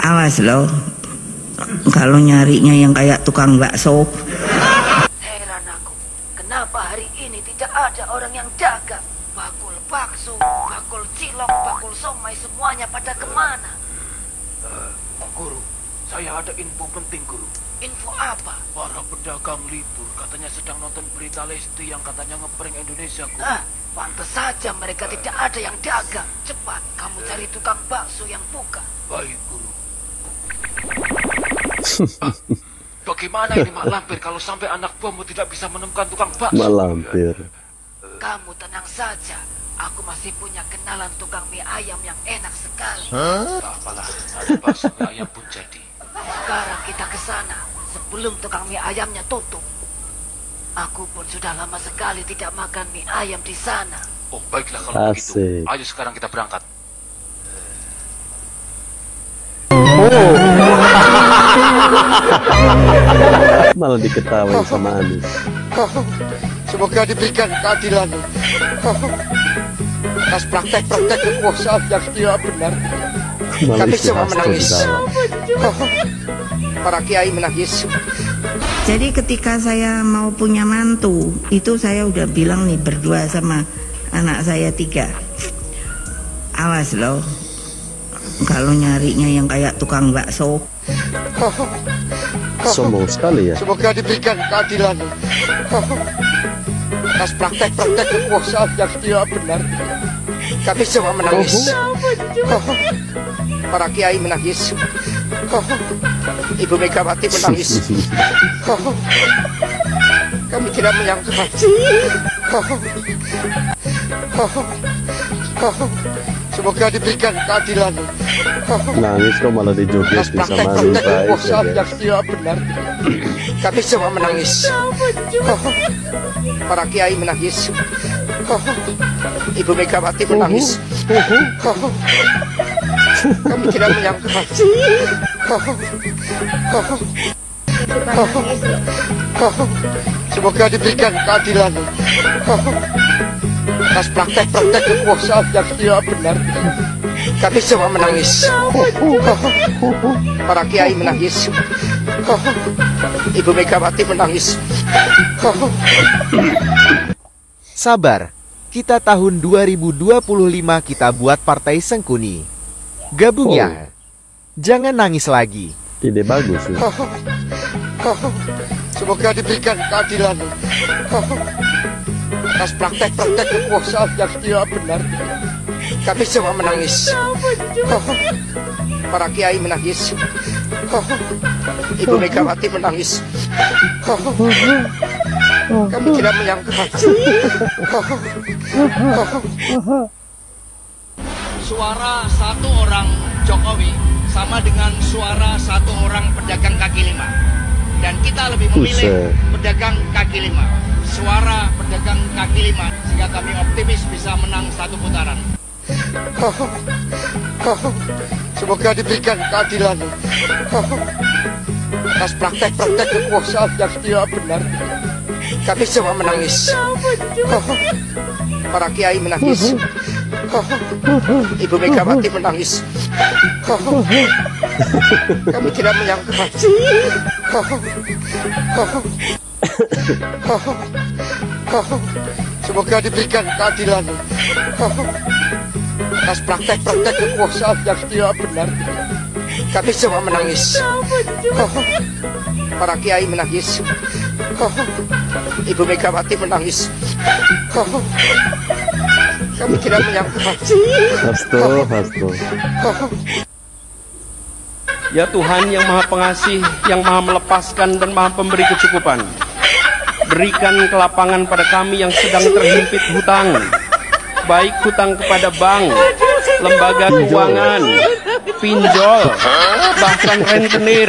Awas loh, kalau nyarinya yang kayak tukang bakso. Heran aku, kenapa hari ini tidak ada orang yang dagang? Bakul bakso, bakul cilok, bakul somai, semuanya pada kemana? Guru, saya ada info penting, Guru. Info apa? Para pedagang libur katanya sedang nonton berita Lesti yang katanya ngeprank Indonesia, Guru. Pantas saja mereka tidak ada yang dagang. Cepat, kamu cari tukang bakso yang buka. Baik, Guru. Bagaimana ini Mak Lampir kalau sampai anak buahmu tidak bisa menemukan tukang bakso? Mak Lampir. Kamu tenang saja. Aku masih punya kenalan tukang mie ayam yang enak sekali. Tak apalah, ada bakso mie ayam pun jadi. Sekarang kita ke sana sebelum tukang mie ayamnya tutup. Aku pun sudah lama sekali tidak makan mie ayam di sana. Oh, baiklah kalau Asik. begitu. Ayo sekarang kita berangkat. Malah diketawain sama Anis. Semoga diberikan keadilan atas praktek-praktek kekuasaan yang tidak benar. Malah Kami isi semua hasto menangis. di dalam. Para kiai menangis. Jadi ketika saya mau punya mantu, itu saya udah bilang nih berdua sama anak saya 3. Awas loh, kalau nyarinya yang kayak tukang bakso. Sombong sekali ya. Semoga diberikan keadilan atas praktek-praktek kekuasaan yang tidak benar. Kami semua menangis. Para kiai menangis. Ibu Megawati menangis. Kami tidak menyangka. Semoga diberikan keadilan Nangis kok malah atas dijogetin sama Anis. praktek-praktek Baik ya, kekuasaan yang guys. tidak benar. Kami semua menangis. Para kiai menangis. Ibu Megawati menangis. Kami tidak menyangka. Semoga diberikan keadilan atas praktek-praktek kekuasaan yang tidak benar. Kami semua menangis. Para kiai menangis. Ibu Megawati menangis. Sabar, kita tahun 2025 kita buat Partai Sengkuni. Gabung ya. Jangan nangis lagi. Ide bagus ya. Semoga diberikan keadilan atas praktek-praktek kekuasaan yang tidak benar. Kami semua menangis. Para kiai menangis. Ibu Megawati menangis. Kami tidak menyangka. Suara satu orang Jokowi sama dengan suara satu orang pedagang kaki lima. Dan kita lebih memilih pedagang kaki lima. Suara pedagang kaki lima, sehingga kami optimis bisa menang 1 putaran. Semoga diberikan keadilan atas praktek-praktek kekuasaan yang tidak benar. Kami semua menangis. Para kiai menangis. Ibu Megawati menangis. Kami tidak menyangka. Semoga diberikan keadilan atas praktek-praktek kekuasaan yang tidak benar. Kami semua menangis. Para kiai menangis. Ibu Megawati menangis. Kami tidak menyangka. Hasto. Ya Tuhan yang Maha Pengasih, yang Maha Melepaskan dan Maha Pemberi kecukupan, berikan kelapangan pada kami yang sedang terhimpit hutang, baik hutang kepada bank, lembaga keuangan, pinjol, bahkan rentenir.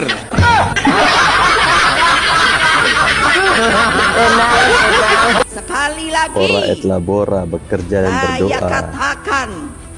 Sekali lagi Ora et labora, bekerja dan saya berdoa. katakan,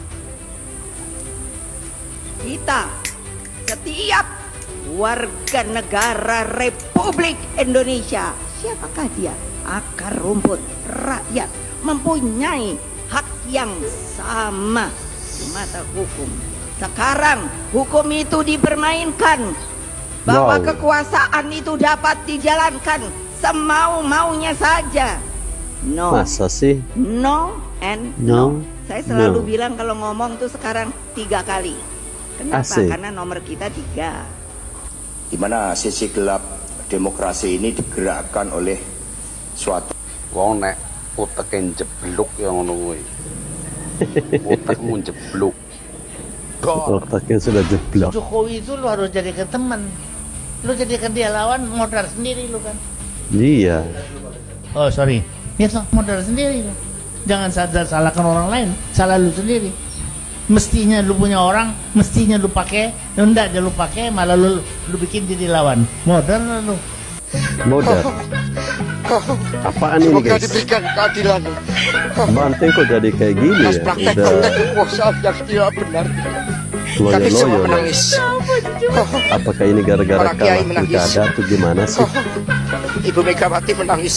kita setiap warga negara Republik Indonesia, siapakah dia, akar rumput rakyat, mempunyai hak yang sama di mata hukum. Sekarang hukum itu dipermainkan, bahwa Wow. kekuasaan itu dapat dijalankan semau-maunya saja. No, Masa sih? no, and No, no. Saya selalu no. bilang kalau ngomong tuh sekarang 3 kali. Kenapa? Asik. Karena nomor kita 3. Di mana sisi gelap demokrasi ini digerakkan oleh suatu Wong nek uteke jeblok ya ngono kuwi. Utekmu jeblok. Otaknya sudah jeblok. Jokowi itu lu harus jadikan teman. Lu jadikan dia lawan, modal sendiri lu kan. Iya. Oh sorry, ya toh modal sendiri lu. Jangan salahkan orang lain, salah lu sendiri. Mestinya lu punya orang, mestinya lu pakai, enggak aja lu pakai, malah lu bikin jadi lawan. Modal lu. Modal. Apaan ini semoga guys? diberikan keadilan Banteng kok jadi kayak gini atas ya? praktek-praktek kekuasaan yang tidak benar. Kami semua Loyo-loyo. menangis. Apakah ini gara-gara Para kiai kalah menangis. pilkada atau gimana sih? Ibu Megawati menangis.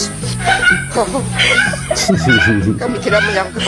Kami tidak menyangka.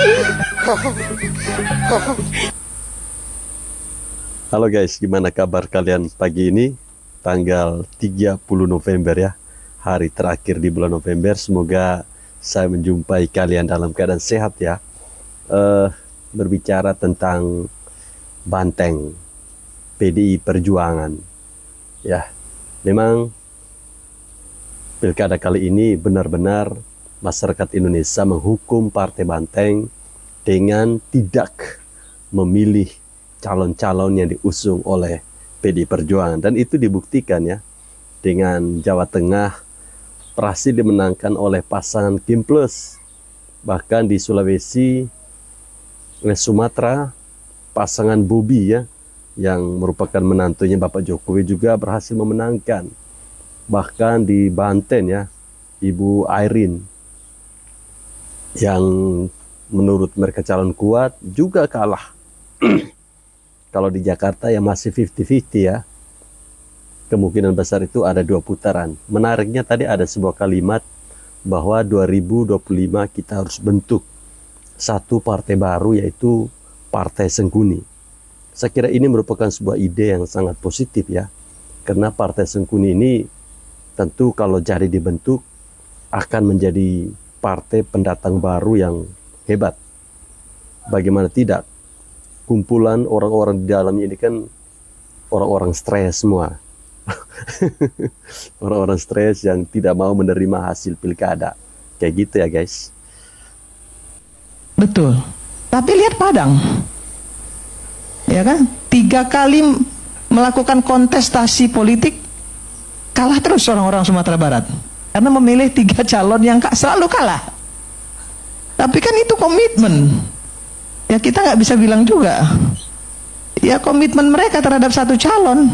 Halo guys, gimana kabar kalian pagi ini? Tanggal 30 November ya, hari terakhir di bulan November. Semoga saya menjumpai kalian dalam keadaan sehat ya. Berbicara tentang Banteng PDI Perjuangan ya, memang pilkada kali ini benar-benar masyarakat Indonesia menghukum Partai Banteng dengan tidak memilih calon-calon yang diusung oleh PDI Perjuangan, dan itu dibuktikan ya dengan Jawa Tengah berhasil dimenangkan oleh pasangan Kim Plus. Bahkan di Sulawesi, oleh Sumatera, pasangan Bobi ya, yang merupakan menantunya Bapak Jokowi juga berhasil memenangkan. Bahkan di Banten ya, Ibu Airin yang menurut mereka calon kuat juga kalah. Kalau di Jakarta ya masih 50-50 ya. Kemungkinan besar itu ada 2 putaran. Menariknya tadi ada sebuah kalimat bahwa 2025 kita harus bentuk satu partai baru, yaitu Partai Sengkuni. Saya kira ini merupakan sebuah ide yang sangat positif ya. Karena Partai Sengkuni ini tentu kalau jadi dibentuk akan menjadi partai pendatang baru yang hebat. Bagaimana tidak? Kumpulan orang-orang di dalamnya ini kan orang-orang stres semua. Orang-orang stres yang tidak mau menerima hasil pilkada. Kayak gitu ya guys. Betul. Tapi lihat Padang, ya kan? 3 kali melakukan kontestasi politik, kalah terus orang-orang Sumatera Barat. Karena memilih 3 calon yang selalu kalah. Tapi kan itu komitmen. Ya kita nggak bisa bilang juga. Ya komitmen mereka terhadap satu calon.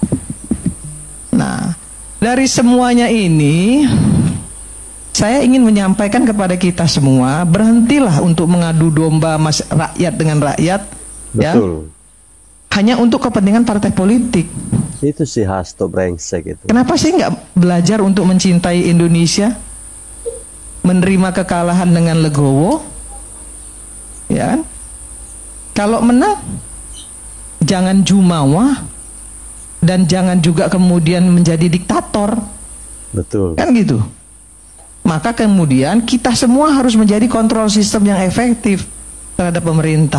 Nah, dari semuanya ini, saya ingin menyampaikan kepada kita semua, berhentilah untuk mengadu domba rakyat dengan rakyat. Betul. Ya, hanya untuk kepentingan partai politik. Itu si Hasto brengsek itu. Kenapa sih nggak belajar untuk mencintai Indonesia? Menerima kekalahan dengan legowo? Ya kan? Kalau menang, jangan jumawa, dan jangan juga kemudian menjadi diktator. Betul. Kan gitu. Maka kemudian kita semua harus menjadi kontrol sistem yang efektif terhadap pemerintah.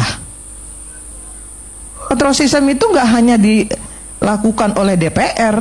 Kontrol sistem itu nggak hanya dilakukan oleh DPR.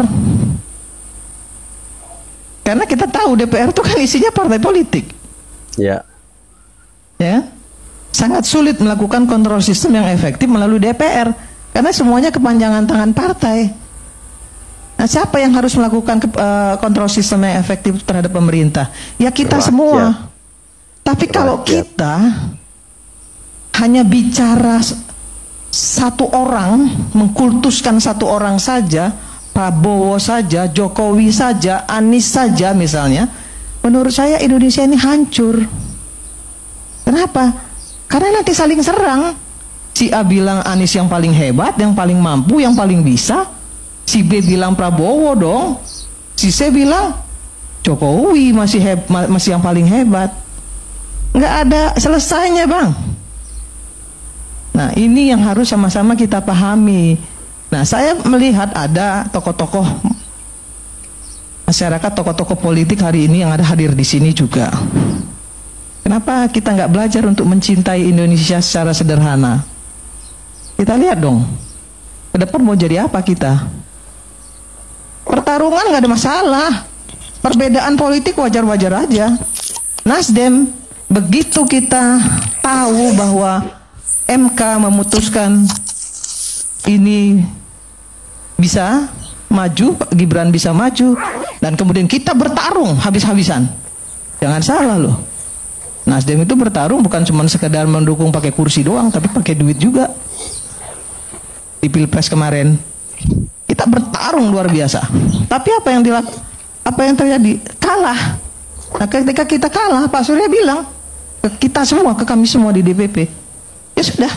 Karena kita tahu DPR itu kan isinya partai politik. Ya. Ya. Sangat sulit melakukan kontrol sistem yang efektif melalui DPR karena semuanya kepanjangan tangan partai. Nah, siapa yang harus melakukan kontrol sistem yang efektif terhadap pemerintah? Ya kita semua. Tapi kalau kita hanya bicara satu orang, mengkultuskan satu orang saja, Prabowo saja, Jokowi saja, Anies saja misalnya, menurut saya Indonesia ini hancur. Kenapa? Karena nanti saling serang. Si A bilang Anies yang paling hebat, yang paling mampu, yang paling bisa. Si B bilang Prabowo dong. Si C bilang Jokowi masih yang paling hebat. Nggak ada selesainya bang. Nah, ini yang harus sama-sama kita pahami. Nah, saya melihat ada tokoh-tokoh masyarakat, tokoh-tokoh politik hari ini yang ada hadir di sini juga. Kenapa kita nggak belajar untuk mencintai Indonesia secara sederhana? Kita lihat dong, ke depan mau jadi apa kita? Pertarungan nggak ada masalah, perbedaan politik wajar-wajar aja. Nasdem, begitu kita tahu bahwa MK memutuskan ini bisa maju, Pak Gibran bisa maju, dan kemudian kita bertarung habis-habisan. Jangan salah loh, Nasdem itu bertarung bukan cuma sekedar mendukung pakai kursi doang, tapi pakai duit juga. Di Pilpres kemarin kita bertarung luar biasa, tapi apa yang terjadi? Kalah. Nah, ketika kita kalah, Pak Surya bilang ke kita semua, ke kami semua di DPP, ya sudah,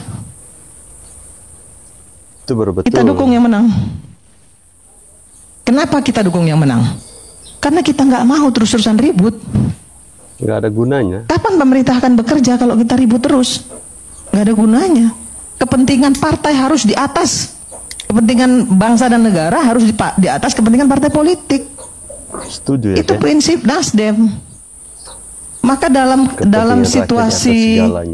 itu betul. Kita dukung yang menang. Kenapa kita dukung yang menang? Karena kita nggak mau terus-terusan ribut. Nggak ada gunanya. Kapan pemerintah akan bekerja kalau kita ribut terus? Nggak ada gunanya. Kepentingan partai harus di atas. Kepentingan bangsa dan negara harus di atas kepentingan partai politik. Setuju ya. Itu prinsip Nasdem. Maka dalam situasi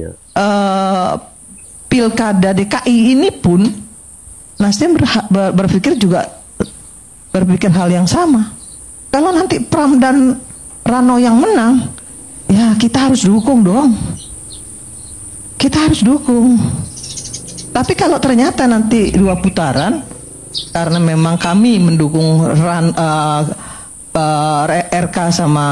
pilkada DKI ini pun Nasdem berpikir hal yang sama. Kalau nanti Pram dan Rano yang menang, ya kita harus dukung dong. Kita harus dukung. Tapi kalau ternyata nanti 2 putaran, karena memang kami mendukung RK sama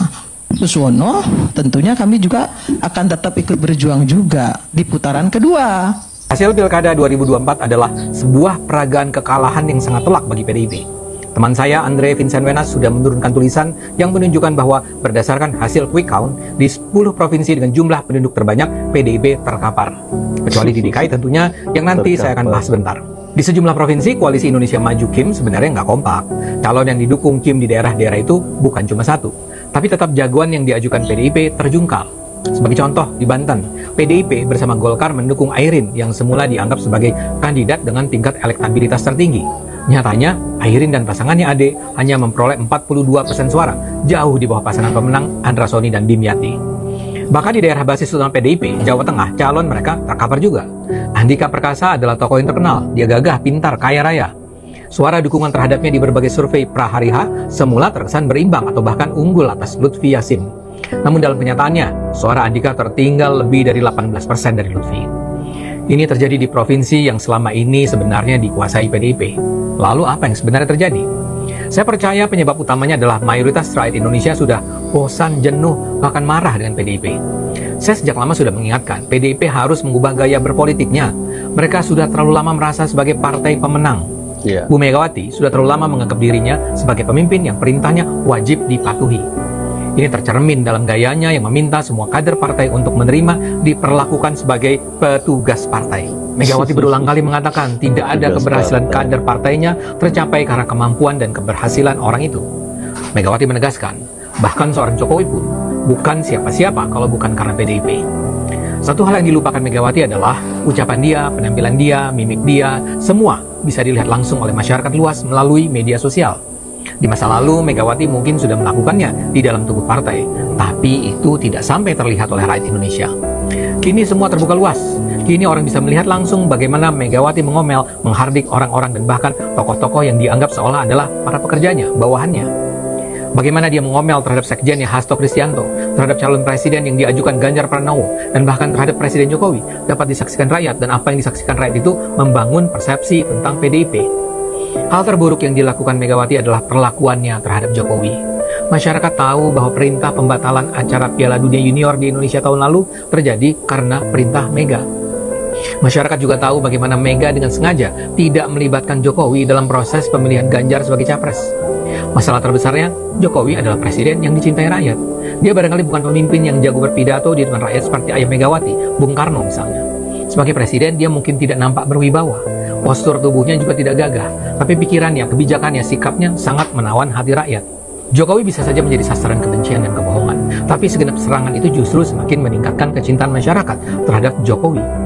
Suswono, tentunya kami juga akan tetap ikut berjuang juga di putaran kedua. Hasil Pilkada 2024 adalah sebuah peragaan kekalahan yang sangat telak bagi PDIP. Teman saya, Andre Vincent Wenas, sudah menurunkan tulisan yang menunjukkan bahwa berdasarkan hasil quick count, di 10 provinsi dengan jumlah penduduk terbanyak, PDIP terkapar. Kecuali di DKI tentunya, yang nanti saya akan bahas sebentar. Di sejumlah provinsi, Koalisi Indonesia Maju KIM sebenarnya nggak kompak. Calon yang didukung KIM di daerah-daerah itu bukan cuma satu, tapi tetap jagoan yang diajukan PDIP terjungkal. Sebagai contoh, di Banten, PDIP bersama Golkar mendukung Airin yang semula dianggap sebagai kandidat dengan tingkat elektabilitas tertinggi. Nyatanya, Airin dan pasangannya Ade hanya memperoleh 42% suara, jauh di bawah pasangan pemenang Andra Soni dan Dimyati. Bahkan di daerah basis utama PDIP, Jawa Tengah, calon mereka terkapar juga. Andika Perkasa adalah tokoh yang terkenal, dia gagah, pintar, kaya raya. Suara dukungan terhadapnya di berbagai survei prahari H semula terkesan berimbang atau bahkan unggul atas Lutfi Yassin. Namun dalam kenyataannya, suara Andika tertinggal lebih dari 18% dari Lutfi. Ini terjadi di provinsi yang selama ini sebenarnya dikuasai PDIP. Lalu apa yang sebenarnya terjadi? Saya percaya penyebab utamanya adalah mayoritas rakyat Indonesia sudah bosan, jenuh, bahkan marah dengan PDIP. Saya sejak lama sudah mengingatkan, PDIP harus mengubah gaya berpolitiknya. Mereka sudah terlalu lama merasa sebagai partai pemenang. Bu Megawati sudah terlalu lama menganggap dirinya sebagai pemimpin yang perintahnya wajib dipatuhi. Ini tercermin dalam gayanya yang meminta semua kader partai untuk menerima diperlakukan sebagai petugas partai. Megawati berulang kali mengatakan tidak ada keberhasilan kader partainya tercapai karena kemampuan dan keberhasilan orang itu. Megawati menegaskan, bahkan seorang Jokowi pun bukan siapa-siapa kalau bukan karena PDIP. Satu hal yang dilupakan Megawati adalah ucapan dia, penampilan dia, mimik dia, semua bisa dilihat langsung oleh masyarakat luas melalui media sosial. Di masa lalu, Megawati mungkin sudah melakukannya di dalam tubuh partai, tapi itu tidak sampai terlihat oleh rakyat Indonesia. Kini semua terbuka luas. Kini orang bisa melihat langsung bagaimana Megawati mengomel, menghardik orang-orang dan bahkan tokoh-tokoh yang dianggap seolah adalah para pekerjanya, bawahannya. Bagaimana dia mengomel terhadap sekjennya Hasto Kristianto, terhadap calon presiden yang diajukan Ganjar Pranowo, dan bahkan terhadap Presiden Jokowi dapat disaksikan rakyat, dan apa yang disaksikan rakyat itu membangun persepsi tentang PDIP. Hal terburuk yang dilakukan Megawati adalah perlakuannya terhadap Jokowi. Masyarakat tahu bahwa perintah pembatalan acara Piala Dunia Junior di Indonesia tahun lalu terjadi karena perintah Mega. Masyarakat juga tahu bagaimana Mega dengan sengaja tidak melibatkan Jokowi dalam proses pemilihan Ganjar sebagai capres. Masalah terbesarnya, Jokowi adalah presiden yang dicintai rakyat. Dia barangkali bukan pemimpin yang jago berpidato di depan rakyat seperti ayah Megawati, Bung Karno misalnya. Sebagai presiden, dia mungkin tidak nampak berwibawa. Postur tubuhnya juga tidak gagah, tapi pikirannya, kebijakannya, sikapnya sangat menawan hati rakyat. Jokowi bisa saja menjadi sasaran kebencian dan kebohongan, tapi segenap serangan itu justru semakin meningkatkan kecintaan masyarakat terhadap Jokowi.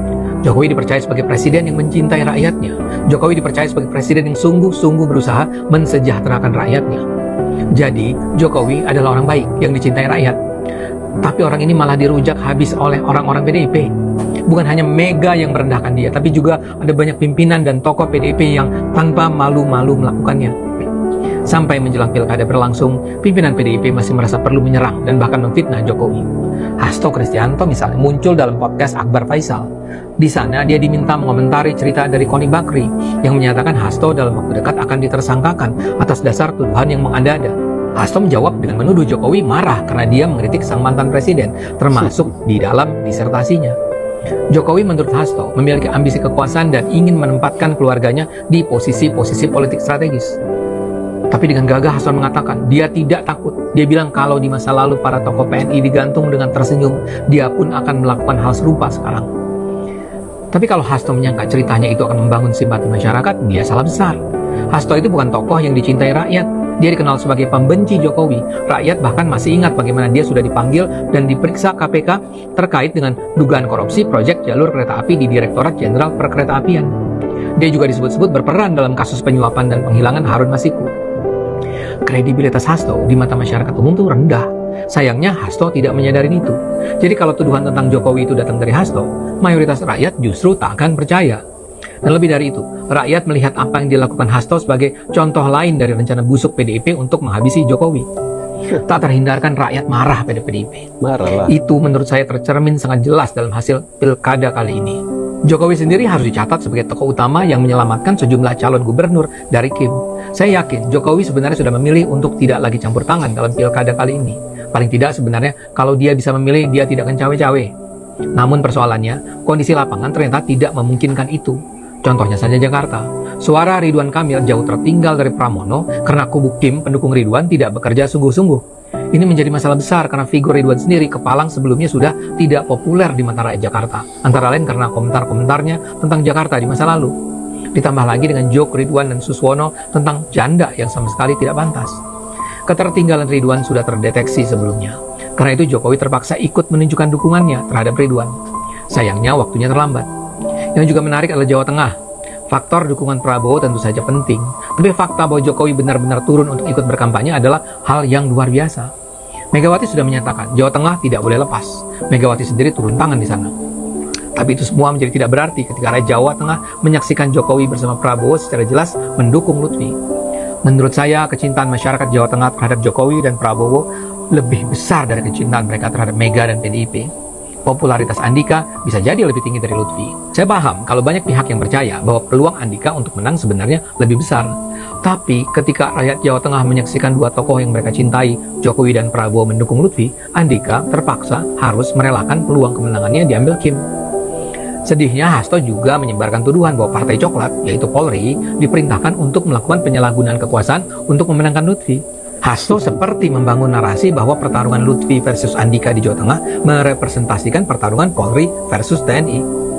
Jokowi dipercaya sebagai presiden yang mencintai rakyatnya. Jokowi dipercaya sebagai presiden yang sungguh-sungguh berusaha mensejahterakan rakyatnya. Jadi, Jokowi adalah orang baik yang dicintai rakyat. Tapi orang ini malah dirujak habis oleh orang-orang PDIP. Bukan hanya Mega yang merendahkan dia, tapi juga ada banyak pimpinan dan tokoh PDIP yang tanpa malu-malu melakukannya. Sampai menjelang pilkada berlangsung, pimpinan PDIP masih merasa perlu menyerang dan bahkan memfitnah Jokowi. Hasto Kristianto misalnya muncul dalam podcast Akbar Faisal. Di sana dia diminta mengomentari cerita dari Koni Bakri yang menyatakan Hasto dalam waktu dekat akan ditersangkakan atas dasar tuduhan yang mengada-ada. Hasto menjawab dengan menuduh Jokowi marah karena dia mengkritik sang mantan presiden, termasuk di dalam disertasinya. Jokowi menurut Hasto memiliki ambisi kekuasaan dan ingin menempatkan keluarganya di posisi-posisi politik strategis. Tapi dengan gagah Hasto mengatakan dia tidak takut. Dia bilang kalau di masa lalu para tokoh PNI digantung dengan tersenyum, dia pun akan melakukan hal serupa sekarang. Tapi kalau Hasto menyangka ceritanya itu akan membangun simpati masyarakat, dia salah besar. Hasto itu bukan tokoh yang dicintai rakyat. Dia dikenal sebagai pembenci Jokowi. Rakyat bahkan masih ingat bagaimana dia sudah dipanggil dan diperiksa KPK terkait dengan dugaan korupsi proyek jalur kereta api di Direktorat Jenderal Perkeretaapian. Dia juga disebut-sebut berperan dalam kasus penyuapan dan penghilangan Harun Masiku. Kredibilitas Hasto di mata masyarakat umum itu rendah. Sayangnya Hasto tidak menyadari itu. Jadi kalau tuduhan tentang Jokowi itu datang dari Hasto, mayoritas rakyat justru tak akan percaya. Dan lebih dari itu, rakyat melihat apa yang dilakukan Hasto sebagai contoh lain dari rencana busuk PDIP untuk menghabisi Jokowi. Tak terhindarkan rakyat marah pada PDIP. Marahlah. Itu menurut saya tercermin sangat jelas dalam hasil pilkada kali ini. Jokowi sendiri harus dicatat sebagai tokoh utama yang menyelamatkan sejumlah calon gubernur dari Kim. Saya yakin Jokowi sebenarnya sudah memilih untuk tidak lagi campur tangan dalam pilkada kali ini. Paling tidak sebenarnya kalau dia bisa memilih, dia tidak akan cawe-cawe. Namun persoalannya, kondisi lapangan ternyata tidak memungkinkan itu. Contohnya saja Jakarta. Suara Ridwan Kamil jauh tertinggal dari Pramono karena kubu Kim pendukung Ridwan tidak bekerja sungguh-sungguh. Ini menjadi masalah besar karena figur Ridwan sendiri kepalang sebelumnya sudah tidak populer di mata rakyat Jakarta. Antara lain karena komentar-komentarnya tentang Jakarta di masa lalu. Ditambah lagi dengan joke Ridwan dan Suswono tentang janda yang sama sekali tidak pantas. Ketertinggalan Ridwan sudah terdeteksi sebelumnya. Karena itu Jokowi terpaksa ikut menunjukkan dukungannya terhadap Ridwan. Sayangnya waktunya terlambat. Yang juga menarik adalah Jawa Tengah. Faktor dukungan Prabowo tentu saja penting, tapi fakta bahwa Jokowi benar-benar turun untuk ikut berkampanye adalah hal yang luar biasa. Megawati sudah menyatakan Jawa Tengah tidak boleh lepas. Megawati sendiri turun tangan di sana. Tapi itu semua menjadi tidak berarti ketika rakyat Jawa Tengah menyaksikan Jokowi bersama Prabowo secara jelas mendukung Lutfi. Menurut saya, kecintaan masyarakat Jawa Tengah terhadap Jokowi dan Prabowo lebih besar dari kecintaan mereka terhadap Mega dan PDIP. Popularitas Andika bisa jadi lebih tinggi dari Lutfi. Saya paham kalau banyak pihak yang percaya bahwa peluang Andika untuk menang sebenarnya lebih besar. Tapi ketika rakyat Jawa Tengah menyaksikan dua tokoh yang mereka cintai, Jokowi dan Prabowo mendukung Lutfi, Andika terpaksa harus merelakan peluang kemenangannya diambil Kim. Sedihnya Hasto juga menyebarkan tuduhan bahwa Partai Coklat, yaitu Polri, diperintahkan untuk melakukan penyalahgunaan kekuasaan untuk memenangkan Lutfi. Hasto seperti membangun narasi bahwa pertarungan Lutfi versus Andika di Jawa Tengah merepresentasikan pertarungan Polri versus TNI.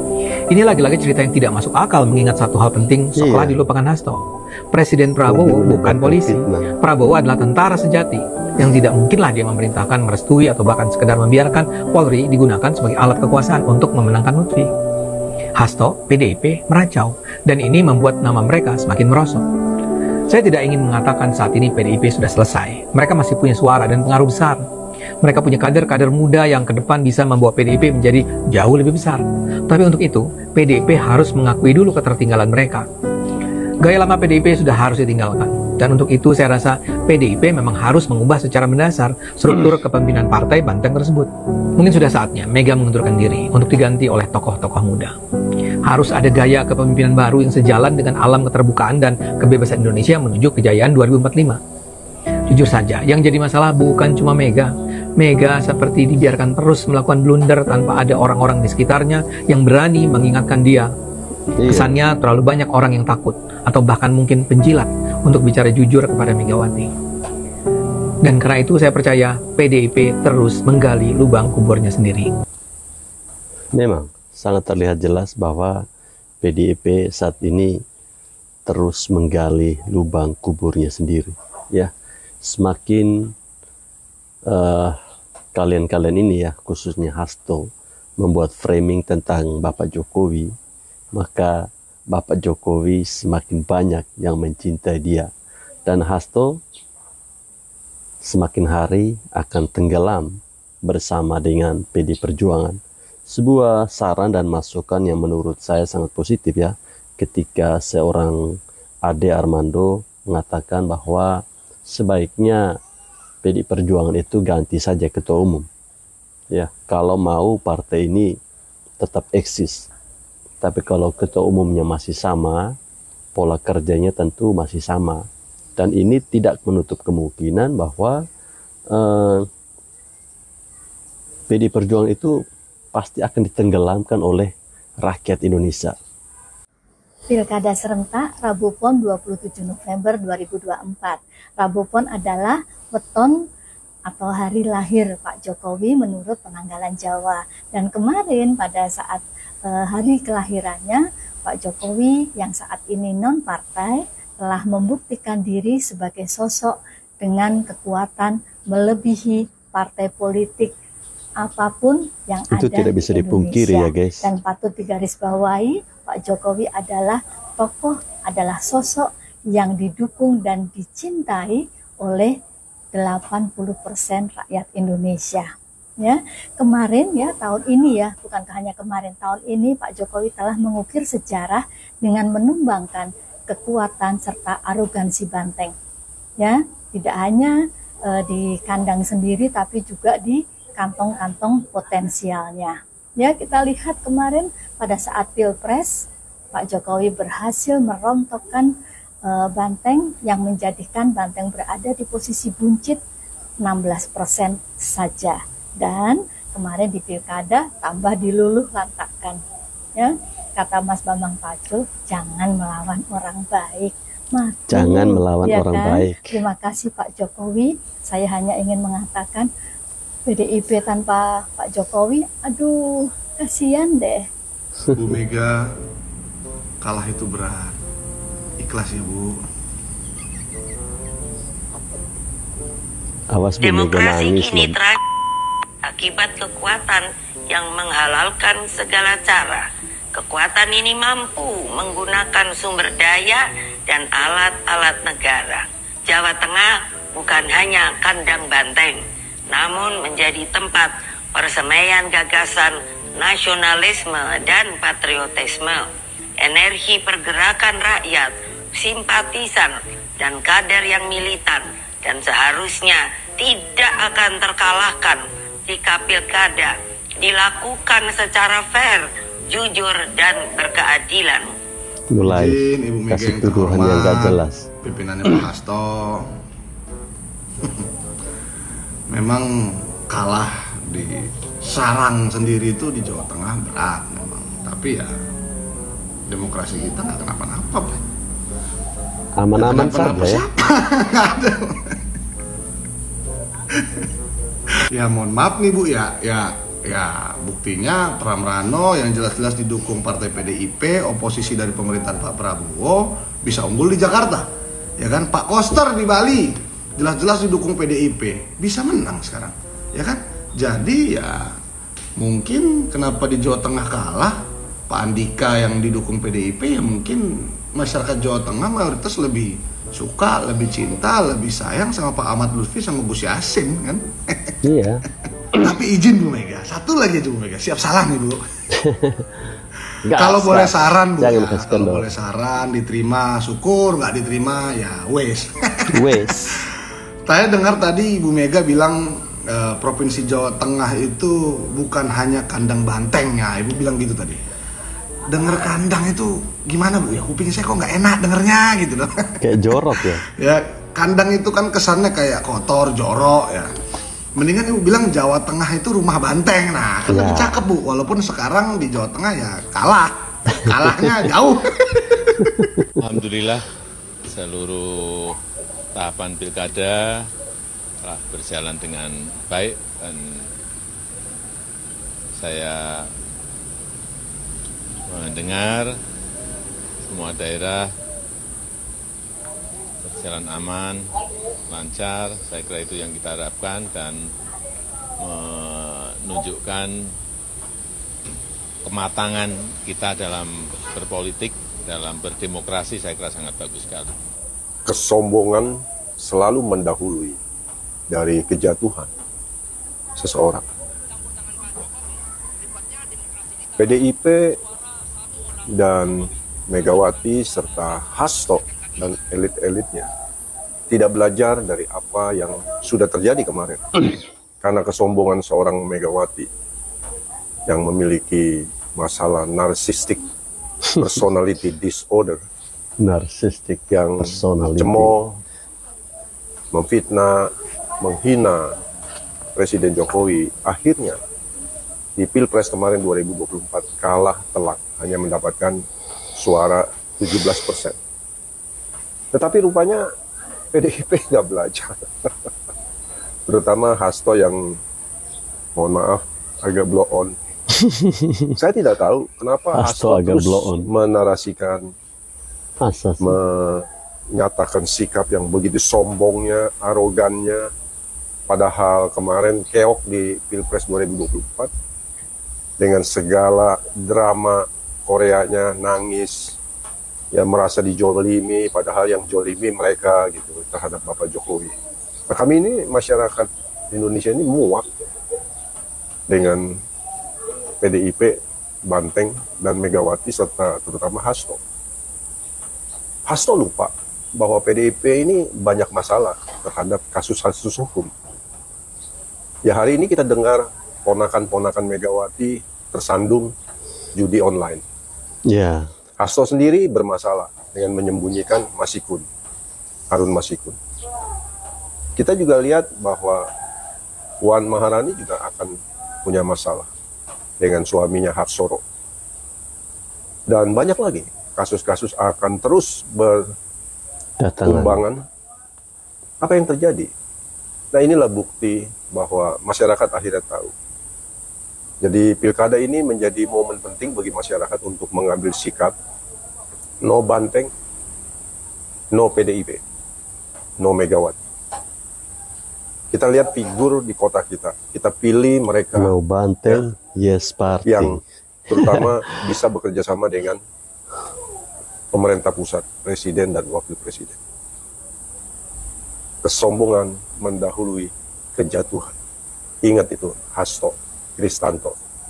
Ini lagi-lagi cerita yang tidak masuk akal mengingat satu hal penting setelah dilupakan Hasto. Presiden Prabowo bukan polisi. Prabowo adalah tentara sejati yang tidak mungkinlah dia memerintahkan, merestui, atau bahkan sekedar membiarkan Polri digunakan sebagai alat kekuasaan untuk memenangkan Lutfi. Hasto, PDIP, meracau, dan ini membuat nama mereka semakin merosot. Saya tidak ingin mengatakan saat ini PDIP sudah selesai. Mereka masih punya suara dan pengaruh besar. Mereka punya kader-kader muda yang ke depan bisa membawa PDIP menjadi jauh lebih besar. Tapi untuk itu, PDIP harus mengakui dulu ketertinggalan mereka. Gaya lama PDIP sudah harus ditinggalkan. Dan untuk itu saya rasa PDIP memang harus mengubah secara mendasar struktur kepemimpinan partai Banteng tersebut. Mungkin sudah saatnya Mega mengundurkan diri untuk diganti oleh tokoh-tokoh muda. Harus ada gaya kepemimpinan baru yang sejalan dengan alam keterbukaan dan kebebasan Indonesia menuju kejayaan 2045. Jujur saja, yang jadi masalah bukan cuma Mega. Mega seperti dibiarkan terus melakukan blunder tanpa ada orang-orang di sekitarnya yang berani mengingatkan dia. Kesannya terlalu banyak orang yang takut atau bahkan mungkin penjilat untuk bicara jujur kepada Megawati. Dan karena itu saya percaya PDIP terus menggali lubang kuburnya sendiri. Memang sangat terlihat jelas bahwa PDIP saat ini terus menggali lubang kuburnya sendiri. Ya, semakin kalian-kalian ini ya, khususnya Hasto, membuat framing tentang Bapak Jokowi, maka Bapak Jokowi semakin banyak yang mencintai dia. Dan Hasto semakin hari akan tenggelam bersama dengan PD Perjuangan. Sebuah saran dan masukan yang menurut saya sangat positif ya, ketika seorang Ade Armando mengatakan bahwa sebaiknya PD Perjuangan itu ganti saja ketua umum. Ya, kalau mau partai ini tetap eksis. Tapi kalau ketua umumnya masih sama, pola kerjanya tentu masih sama. Dan ini tidak menutup kemungkinan bahwa PD Perjuangan itu pasti akan ditenggelamkan oleh rakyat Indonesia. Pilkada serentak Rabu Pon 27 November 2024. Rabu Pon adalah weton atau hari lahir Pak Jokowi menurut penanggalan Jawa. Dan kemarin pada saat hari kelahirannya, Pak Jokowi yang saat ini non-partai telah membuktikan diri sebagai sosok dengan kekuatan melebihi partai politik apapun yang itu ada tidak bisa di dipungkiri ya guys. Dan patut digarisbawahi, Pak Jokowi adalah tokoh, adalah sosok yang didukung dan dicintai oleh 80% rakyat Indonesia. Ya, kemarin ya, tahun ini ya, bukan hanya kemarin, tahun ini Pak Jokowi telah mengukir sejarah dengan menumbangkan kekuatan serta arogansi banteng. Ya, tidak hanya di kandang sendiri tapi juga di kantong-kantong potensialnya. Ya, kita lihat kemarin pada saat Pilpres, Pak Jokowi berhasil merontokkan banteng yang menjadikan banteng berada di posisi buncit 16% saja. Dan kemarin di pilkada tambah diluluh lantakkan. Ya, kata Mas Bambang Pacul, jangan melawan orang baik. Jangan melawan ya orang kan? baik. Terima kasih Pak Jokowi. Saya hanya ingin mengatakan PDIP tanpa Pak Jokowi, aduh, kasihan deh. Bu Mega, kalah itu berat. Ikhlas ya Bu. Awas Bu Mega nangis. Demokrasi kini terakhir akibat kekuatan yang menghalalkan segala cara. Kekuatan ini mampu menggunakan sumber daya dan alat-alat negara. Jawa Tengah bukan hanya kandang banteng, namun menjadi tempat persemaian gagasan nasionalisme dan patriotisme. Energi pergerakan rakyat, simpatisan, dan kader yang militan dan seharusnya tidak akan terkalahkan jika pilkada dilakukan secara fair, jujur, dan berkeadilan. Mulai Ibu Mega kasih yang tuduhan yang gak jelas. Pimpinannya Pak Hasto memang kalah di sarang sendiri itu di Jawa Tengah berat memang. Tapi ya demokrasi kita nggak kenapa-napa. Aman-aman saja ya. Ya mohon maaf nih Bu ya buktinya Pramrano yang jelas-jelas didukung partai PDIP, oposisi dari pemerintahan Pak Prabowo bisa unggul di Jakarta. Ya kan, Pak Koster di Bali jelas-jelas didukung PDIP, bisa menang sekarang. Ya kan? Jadi ya mungkin kenapa di Jawa Tengah kalah Pak Andika yang didukung PDIP, ya mungkin masyarakat Jawa Tengah mayoritas lebih suka, lebih cinta, lebih sayang sama Pak Ahmad Lutfi sama Gus Yassin kan. Iya. Tapi izin Bu Mega, satu lagi aja Bu Mega, siap salah nih Bu. Kalau boleh saran Bu, ya, kalau boleh saran diterima syukur, nggak diterima ya wes. Wes. Saya dengar tadi Ibu Mega bilang Provinsi Jawa Tengah itu bukan hanya kandang banteng ya, Ibu bilang gitu tadi. Dengar kandang itu gimana Bu ya? Kuping saya kok nggak enak dengernya gitu loh. Kayak jorok ya. Ya kandang itu kan kesannya kayak kotor, jorok ya. Mendingan Ibu bilang Jawa Tengah itu rumah banteng. Nah kan lebih cakep Bu. Walaupun sekarang di Jawa Tengah ya kalah. Kalahnya jauh. Alhamdulillah seluruh tahapan pilkada telah berjalan dengan baik dan saya mendengar semua daerah berjalan aman, lancar. Saya kira itu yang kita harapkan dan menunjukkan kematangan kita dalam berpolitik, dalam berdemokrasi, saya kira sangat bagus sekali. Kesombongan selalu mendahului dari kejatuhan seseorang. PDIP dan Megawati serta Hasto dan elit-elitnya tidak belajar dari apa yang sudah terjadi kemarin. Karena kesombongan seorang Megawati yang memiliki masalah narcissistic personality disorder, narcissistic yang cemooh, memfitnah, menghina Presiden Jokowi, akhirnya di Pilpres kemarin 2024 kalah telak, hanya mendapatkan suara 17%. Tetapi rupanya PDIP nggak belajar. Terutama Hasto yang, mohon maaf, agak blow on. Saya tidak tahu kenapa Hasto terus menarasikan, menyatakan sikap yang begitu sombongnya, arogannya. Padahal kemarin keok di Pilpres 2024 dengan segala drama Koreanya, nangis, ya merasa dijolimi, padahal yang jolimi mereka gitu terhadap Bapak Jokowi. Nah, kami ini masyarakat Indonesia ini muak dengan PDIP, Banteng, dan Megawati serta terutama Hasto. Hasto lupa bahwa PDIP ini banyak masalah terhadap kasus-kasus hukum. Ya hari ini kita dengar ponakan-ponakan Megawati tersandung judi online. Ya. Hasto sendiri bermasalah dengan menyembunyikan Masikun, Harun Masikun. Kita juga lihat bahwa Puan Maharani juga akan punya masalah dengan suaminya Hartsoro. Dan banyak lagi kasus-kasus akan terus bertumbangan. Apa yang terjadi? Nah inilah bukti bahwa masyarakat akhirnya tahu. Jadi pilkada ini menjadi momen penting bagi masyarakat untuk mengambil sikap no Banteng, no PDIP, no Megawati. Kita lihat figur di kota kita. Kita pilih mereka no Banteng, yes party, yang terutama bisa bekerja sama dengan pemerintah pusat, presiden dan wakil presiden. Kesombongan mendahului kejatuhan. Ingat itu, Hasto Kristanto.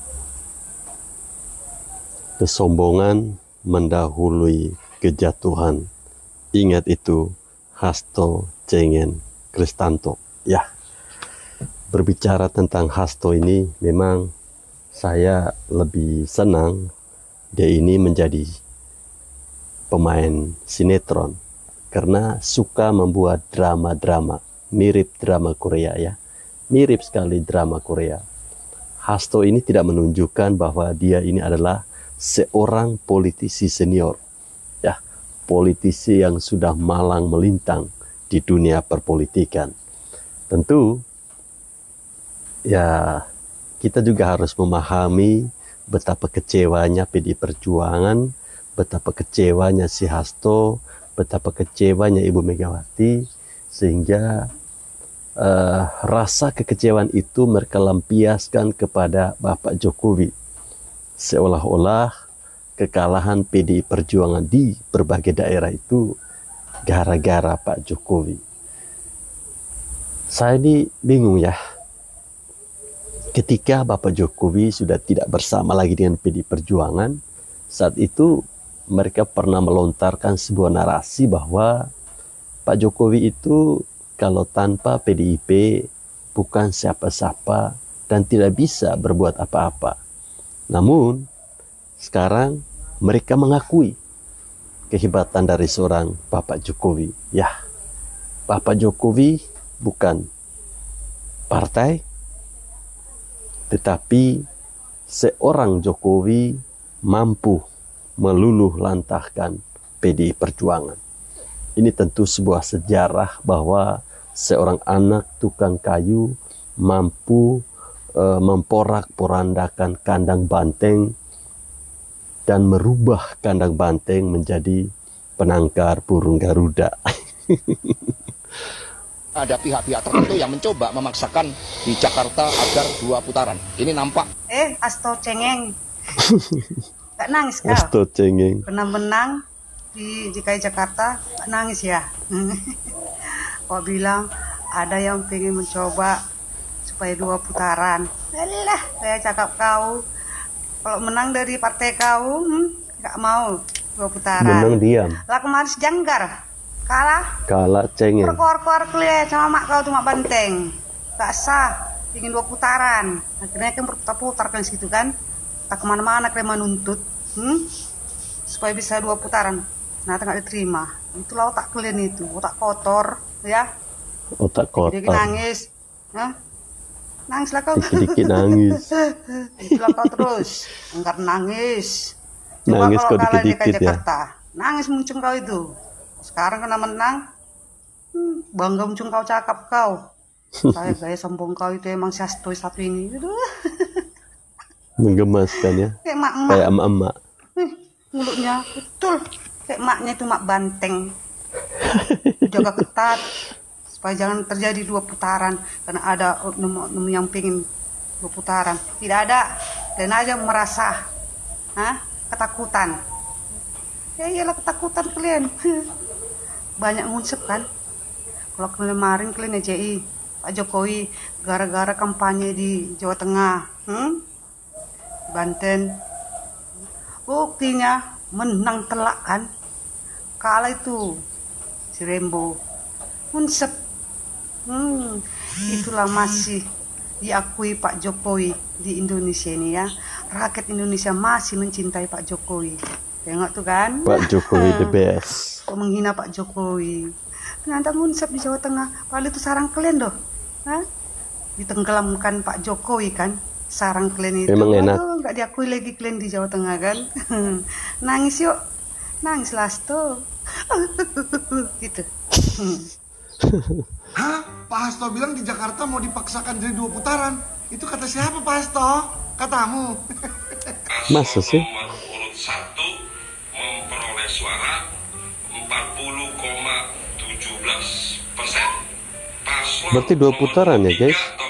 Kesombongan mendahului kejatuhan. Ingat itu, Hasto Cengen Kristanto. Ya, berbicara tentang Hasto ini memang saya lebih senang dia ini menjadi pemain sinetron karena suka membuat drama-drama, mirip drama Korea ya. Mirip sekali drama Korea. Hasto ini tidak menunjukkan bahwa dia ini adalah seorang politisi senior. Ya, politisi yang sudah malang melintang di dunia perpolitikan. Tentu ya kita juga harus memahami betapa kecewanya PDI Perjuangan, betapa kecewanya si Hasto, betapa kecewanya Ibu Megawati, sehingga rasa kekecewaan itu mereka lampiaskan kepada Bapak Jokowi. Seolah-olah kekalahan PDI Perjuangan di berbagai daerah itu gara-gara Pak Jokowi. Saya ini bingung ya. Ketika Bapak Jokowi sudah tidak bersama lagi dengan PDI Perjuangan, saat itu mereka pernah melontarkan sebuah narasi bahwa Pak Jokowi itu kalau tanpa PDIP bukan siapa-siapa dan tidak bisa berbuat apa-apa. Namun sekarang mereka mengakui kehebatan dari seorang Bapak Jokowi. Ya, Bapak Jokowi bukan partai, tetapi seorang Jokowi mampu meluluh lantahkan PDI Perjuangan. Ini tentu sebuah sejarah bahwa seorang anak tukang kayu mampu memporak-porandakan kandang banteng dan merubah kandang banteng menjadi penangkar burung Garuda. Ada pihak-pihak tertentu yang mencoba memaksakan di Jakarta agar 2 putaran. Ini nampak. Hasto Cengeng, Gak nangis kau? Asto cengeng. Pernah menang di DKI Jakarta, gak nangis ya? Kau bilang ada yang pengen mencoba supaya 2 putaran. Alah, saya cakap kau. Kalau menang dari partai kau, gak mau 2 putaran. Menang diam. Lah kemarin Janggar, Kalah cengeng. Perkor-kor kelihat sama mak kau tuh mak Banteng. Gak sah, ingin 2 putaran. Akhirnya kan berputar-putar kan situ kan. Tak kemana-mana kalian menuntut, supaya bisa 2 putaran. Nah, nggak diterima. Itulah otak kalian itu, otak kotor, ya. Otak kotor. Dikit nangis, nangislah kau. Dikit-dikit nangis. Itulah kau terus, enggak nangis. Coba Nangis kalau kau kalah di dikit-dikit ya. Jakarta, nangis muncung kau itu. Sekarang kena menang, bangga muncung kau cakap kau. Saya gaya sombong kau itu emang siastoi satu ini. Menggemaskan ya. Kayak mak-mak. Kayak emak-emak. Mulutnya betul kayak maknya itu mak Banteng. Jaga ketat supaya jangan terjadi 2 putaran karena ada oknum yang pengen 2 putaran. Tidak ada, dan aja merasa ketakutan. Ya iyalah ketakutan kalian. Banyak nguncep kan. Kalau kemarin kalian EJI Pak Jokowi gara-gara kampanye di Jawa Tengah, Banten, buktinya menang telak kan. Kalah itu si Rembo munsep. Itulah masih diakui Pak Jokowi di Indonesia ini ya. Rakyat Indonesia masih mencintai Pak Jokowi. Tengok tuh kan, Pak Jokowi the best. kok menghina Pak Jokowi. Ternyata munsep di Jawa Tengah. Padahal itu sarang kalian doh, ditenggelamkan Pak Jokowi kan. Sarang kalian itu memang enak. nggak diakui lagi kalian di Jawa Tengah kan. Nangis yuk, nangis Lasto. Gitu. Hah? Pak Hasto bilang di Jakarta mau dipaksakan jadi 2 putaran. Itu kata siapa Pak Hasto? Katamu. Masa sih? Nomor urut 1 memperoleh suara 40,17%. Paslon Berarti 2 putaran ya guys? atau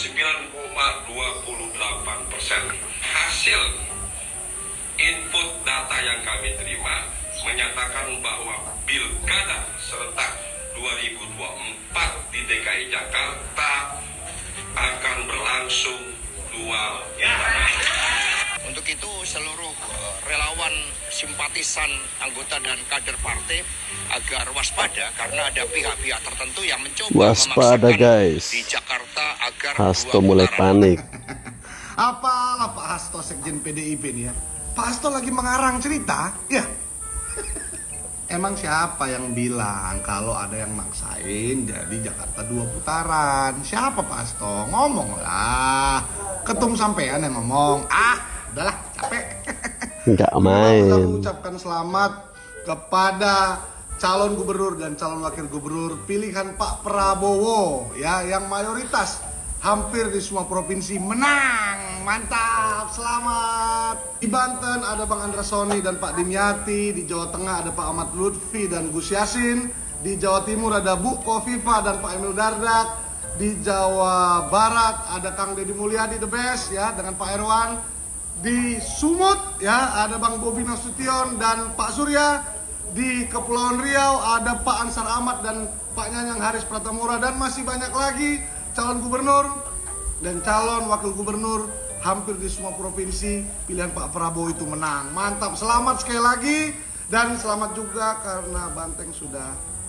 49,28%. Hasil input data yang kami terima menyatakan bahwa pilkada serentak 2024 di DKI Jakarta akan berlangsung 2 putaran. Untuk itu seluruh relawan, simpatisan, anggota dan kader partai agar waspada karena ada pihak-pihak tertentu yang mencoba Waspada guys. di Jakarta agar Hasto mulai panik. Apalah Pak Hasto sekjen PDIP nih ya. Pak Hasto lagi mengarang cerita, ya. Emang siapa yang bilang kalau ada yang maksain jadi Jakarta 2 putaran? Siapa Pak Hasto? Ngomong lah. Ketum sampean yang ngomong. Udahlah, capek. Nggak Kita main. mengucapkan selamat kepada calon gubernur dan calon wakil gubernur pilihan Pak Prabowo ya, yang mayoritas hampir di semua provinsi menang. Mantap, selamat. Di Banten ada Bang Andra Soni dan Pak Dimyati. Di Jawa Tengah ada Pak Ahmad Lutfi dan Gus Yassin. Di Jawa Timur ada Bu Kofifa dan Pak Emil Dardak. Di Jawa Barat ada Kang Deddy Mulyadi the best ya dengan Pak Erwan. Di Sumut ya ada Bang Bobi Nasution dan Pak Surya. Di Kepulauan Riau ada Pak Ansar Ahmad dan Pak Nyanyang Haris Pratamura, dan masih banyak lagi calon gubernur dan calon wakil gubernur hampir di semua provinsi pilihan Pak Prabowo itu menang. Mantap, selamat sekali lagi, dan selamat juga karena Banteng sudah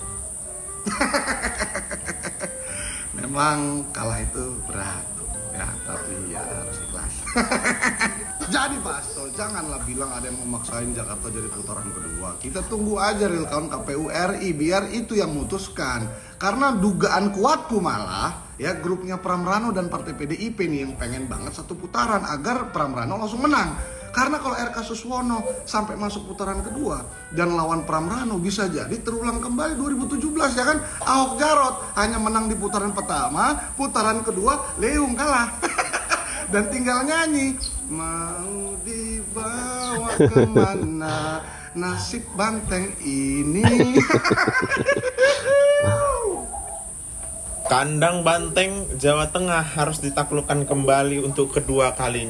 memang kalah itu berat ya, tapi ya harus ikhlas. Jadi Pak Hasto, janganlah bilang ada yang memaksain Jakarta jadi putaran kedua. Kita tunggu aja real count KPU RI, biar itu yang memutuskan. Karena dugaan kuatku malah ya, grupnya Pramrano dan Partai PDIP nih yang pengen banget 1 putaran agar Pramrano langsung menang. Karena kalau RK Suswono sampai masuk putaran kedua dan lawan Pramrano, bisa jadi terulang kembali 2017 ya kan. Ahok Jarot hanya menang di putaran pertama, putaran kedua Leung kalah. Dan tinggal nyanyi, mau dibawa kemana nasib Banteng ini. Kandang Banteng Jawa Tengah harus ditaklukkan kembali untuk kedua kalinya.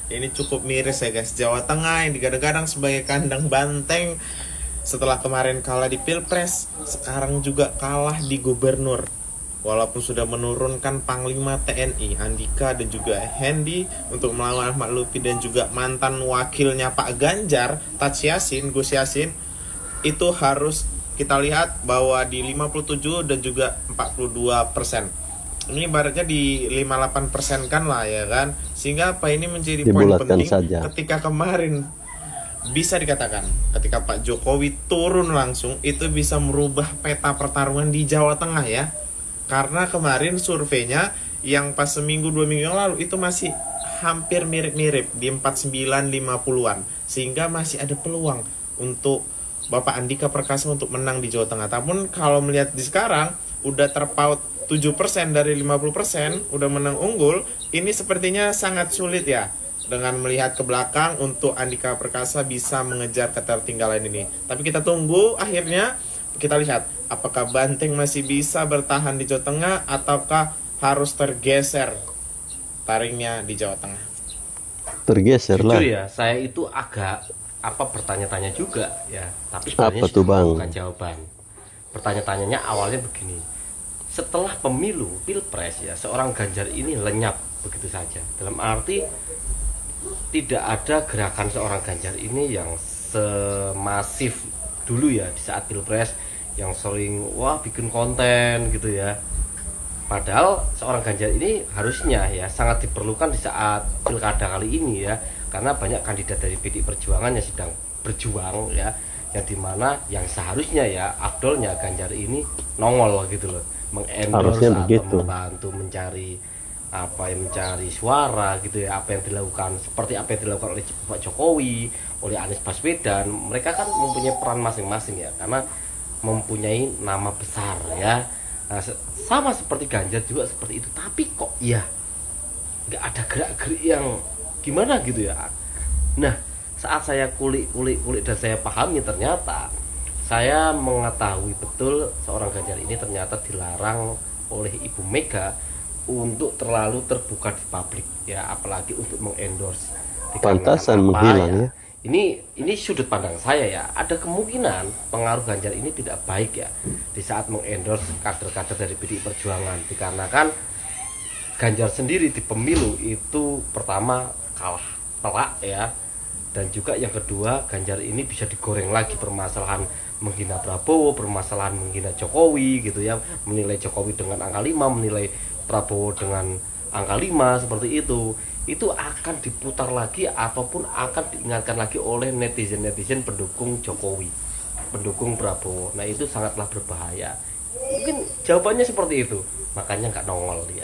ini cukup miris ya guys. Jawa Tengah yang digadang-gadang sebagai kandang banteng setelah kemarin kalah di Pilpres, sekarang juga kalah di gubernur. Walaupun sudah menurunkan Panglima TNI Andika dan juga Hendy untuk melawan Ahmad Lutfi dan juga mantan wakilnya Pak Ganjar, Gus Yassin, itu harus kita lihat bahwa di 57 dan juga 42%. Ini ibaratnya di 58% kan lah ya kan. Sehingga apa ini menjadi poin penting saja. Ketika kemarin bisa dikatakan ketika Pak Jokowi turun langsung itu bisa merubah peta pertarungan di Jawa Tengah ya. Karena kemarin surveinya yang pas seminggu 2 minggu yang lalu itu masih hampir mirip-mirip di 49-50-an. Sehingga masih ada peluang untuk Bapak Andika Perkasa untuk menang di Jawa Tengah. Namun kalau melihat di sekarang udah terpaut 7% dari 50% udah menang unggul, ini sepertinya sangat sulit ya dengan melihat ke belakang untuk Andika Perkasa bisa mengejar ketertinggalan ini. Tapi kita tunggu akhirnya kita lihat apakah Banteng masih bisa bertahan di Jawa Tengah ataukah harus tergeser taringnya di Jawa Tengah. Tergeser lah. Jujur ya, saya itu agak bertanya-tanya juga ya, tapi sebenarnya bukan jawaban. Pertanya-tanyanya awalnya begini. Setelah pemilu Pilpres ya, seorang Ganjar ini lenyap begitu saja. Dalam arti tidak ada gerakan seorang Ganjar ini yang semasif dulu ya di saat Pilpres, yang sering bikin konten gitu ya. Padahal seorang Ganjar ini harusnya ya sangat diperlukan di saat pilkada kali ini ya, karena banyak kandidat dari PDI Perjuangan yang sedang berjuang ya, yang dimana yang seharusnya ya afdolnya Ganjar ini nongol gitu loh, mengendorse atau membantu mencari suara gitu ya, apa yang dilakukan seperti apa yang dilakukan oleh Pak Jokowi, oleh Anies Baswedan. Mereka kan mempunyai peran masing-masing ya, karena mempunyai nama besar ya. Nah, sama seperti Ganjar juga seperti itu, tapi kok ya nggak ada gerak-gerik yang gimana gitu ya. Nah, saat saya kulik dan saya pahami, ternyata saya mengetahui betul seorang Ganjar ini ternyata dilarang oleh Ibu Mega untuk terlalu terbuka di publik ya, apalagi untuk mengendorse. Pantasan menghilang ya. Ini sudut pandang saya ya. Ada kemungkinan pengaruh Ganjar ini tidak baik ya di saat mengendorse kader-kader dari PDI Perjuangan, dikarenakan Ganjar sendiri di pemilu itu pertama kalah telak ya, dan juga yang kedua Ganjar ini bisa digoreng lagi permasalahan menghina Prabowo, permasalahan menghina Jokowi gitu ya, menilai Jokowi dengan angka 5, menilai Prabowo dengan angka 5 seperti itu akan diputar lagi ataupun akan diingatkan lagi oleh netizen pendukung Jokowi, pendukung Prabowo. Nah, itu sangatlah berbahaya. Mungkin jawabannya seperti itu, makanya nggak nongol dia.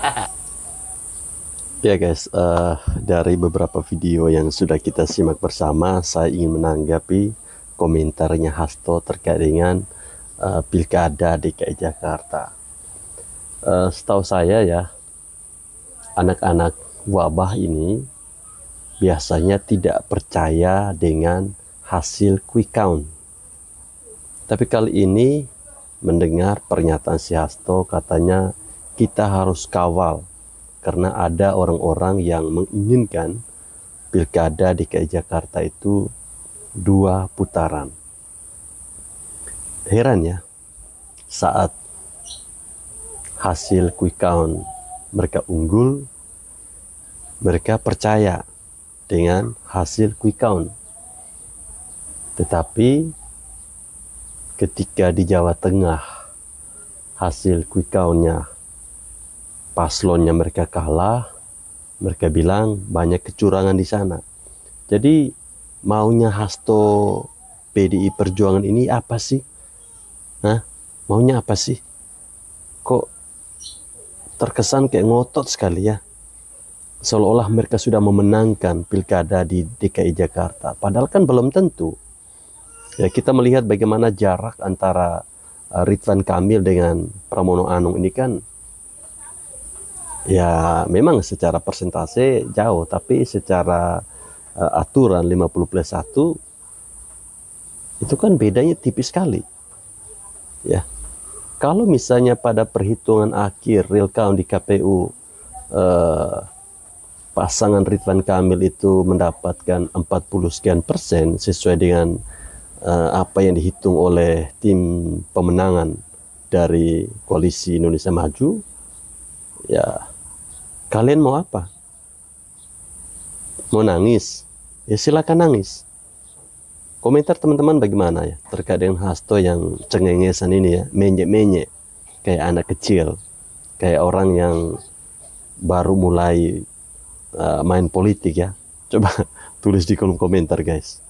Ya guys, dari beberapa video yang sudah kita simak bersama, saya ingin menanggapi komentarnya Hasto terkait dengan Pilkada DKI Jakarta. Setahu saya ya, anak-anak wabah ini biasanya tidak percaya dengan hasil quick count. Tapi kali ini mendengar pernyataan si Hasto, katanya kita harus kawal karena ada orang-orang yang menginginkan Pilkada DKI Jakarta itu 2 putaran. Heran ya, saat hasil quick count mereka unggul, mereka percaya dengan hasil quick count. Tetapi ketika di Jawa Tengah hasil quick count-nya paslonnya mereka kalah, mereka bilang banyak kecurangan di sana. Jadi maunya Hasto PDI Perjuangan ini apa sih? Maunya apa sih? Kok terkesan kayak ngotot sekali ya, seolah-olah mereka sudah memenangkan pilkada di DKI Jakarta, padahal kan belum tentu ya. Kita melihat bagaimana jarak antara Ridwan Kamil dengan Pramono Anung ini kan ya memang secara persentase jauh, tapi secara aturan 50+1 itu kan bedanya tipis sekali ya. Kalau misalnya pada perhitungan akhir real count di KPU pasangan Ridwan Kamil itu mendapatkan 40 sekian persen sesuai dengan apa yang dihitung oleh tim pemenangan dari Koalisi Indonesia Maju, ya kalian mau apa? Mau nangis? Ya silakan nangis. Komentar teman-teman bagaimana ya terkait dengan Hasto yang cengengesan ini ya, menyek-menyek kayak anak kecil, kayak orang yang baru mulai main politik ya. Coba tulis di kolom komentar guys.